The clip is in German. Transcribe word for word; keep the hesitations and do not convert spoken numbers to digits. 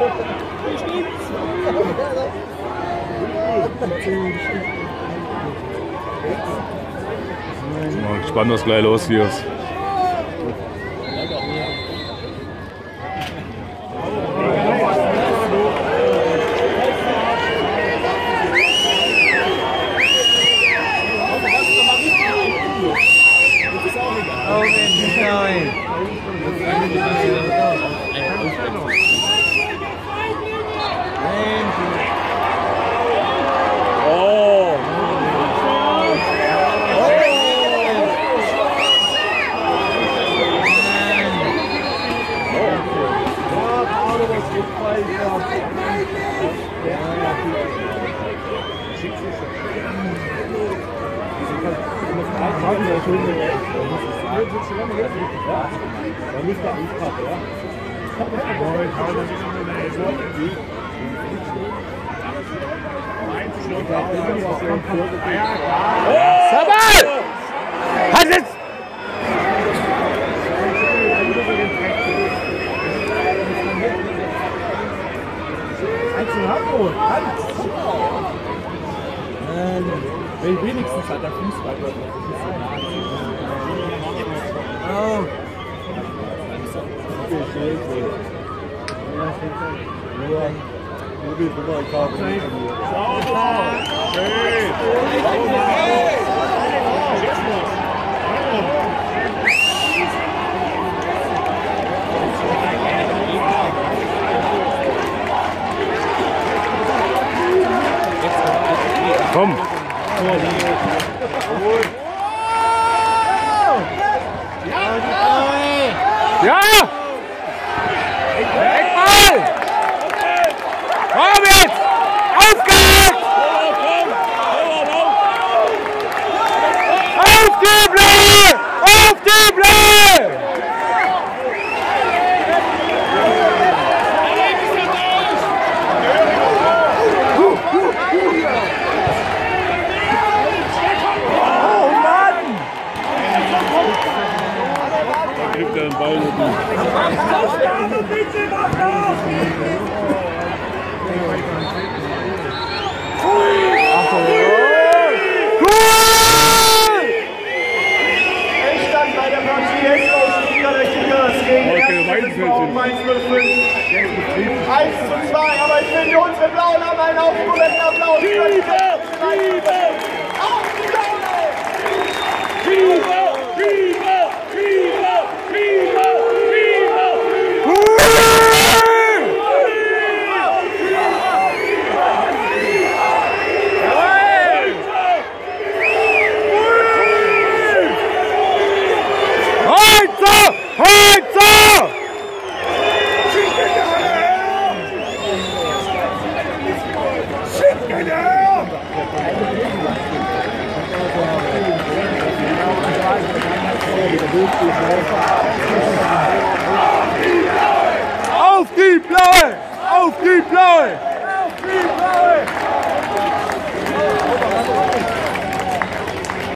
Mal gespannt, was gleich los wird. Sabal! Halt jetzt! Wenigstens hat der Fußball. Oh. Komm! Ja! Eckball! Komm jetzt! Aufgehört! Auf die Blähe! Auf die Blähe! Gibt er den Ball nicht. Endstand bei der Partie jetzt aus Liga der Kickers gegen eins null fünf. eins zu zwei, aber ich finde, unsere Blauen haben einen aufgeweckten Applaus. Auf die Blauen! Viva! Viva! Viva! Viva! Viva! Heute! Heute! Auf die Blaue! Auf die Blaue!